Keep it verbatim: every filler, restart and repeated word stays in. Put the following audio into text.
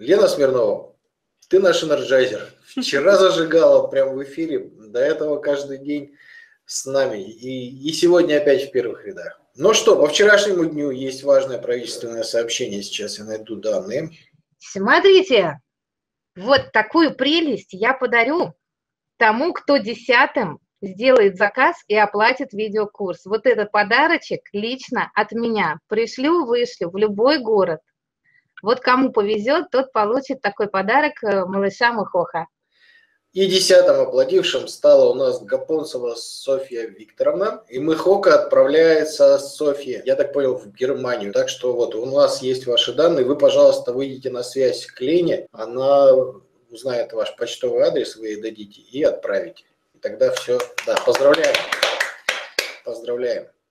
Лена Смирнова, ты наш энерджайзер. Вчера зажигала прямо в эфире, до этого каждый день с нами. И, и сегодня опять в первых рядах. Ну что, по вчерашнему дню есть важное правительственное сообщение. Сейчас я найду данные. Смотрите, вот такую прелесть я подарю тому, кто десятым сделает заказ и оплатит видеокурс. Вот этот подарочек лично от меня. Пришлю, вышлю в любой город. Вот кому повезет, тот получит такой подарок малыша Мыхоха. И десятым оплатившим стала у нас Гапонцева Софья Викторовна. И Мыхока отправляется Софья, я так понял, в Германию. Так что вот у нас есть ваши данные. Вы, пожалуйста, выйдите на связь к Лене. Она узнает ваш почтовый адрес, вы ей дадите и отправите. И тогда все. Да, поздравляем. Поздравляем.